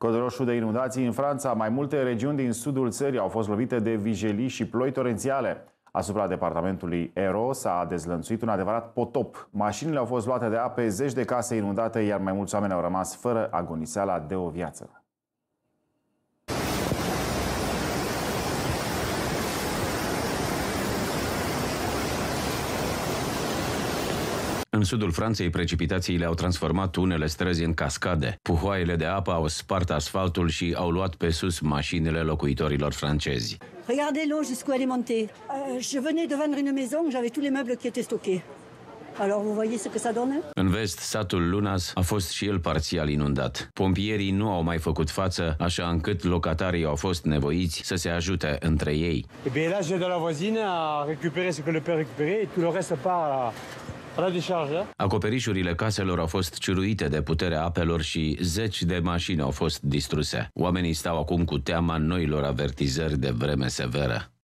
Cod roșu de inundații în Franța. Mai multe regiuni din sudul țării au fost lovite de vijelii și ploi torențiale. Asupra departamentului Hérault s-a dezlănțuit un adevărat potop. Mașinile au fost luate de ape, zeci de case inundate, iar mai mulți oameni au rămas fără agoniseala de o viață. În sudul Franței, precipitațiile au transformat unele străzi în cascade. Puhoaiele de apă au spart asfaltul și au luat pe sus mașinile locuitorilor francezi. Regardez l'eau jusqu'où elle est montée. Je venais de vendre une maison, j'avais tous les meubles qui étaient stockés. Alors vous voyez ce que ça donne? În vest, satul Lunas a fost și el parțial inundat. Pompierii nu au mai făcut față, așa încât locatarii au fost nevoiți să se ajute între ei. Et bien là, j'ai de la voisine à récupérer ce que le peut récupérer et tout le reste part à la décharge. Acoperișurile caselor au fost ciuruite de puterea apelor și zeci de mașini au fost distruse. Oamenii stau acum cu teama noilor avertizări de vreme severă.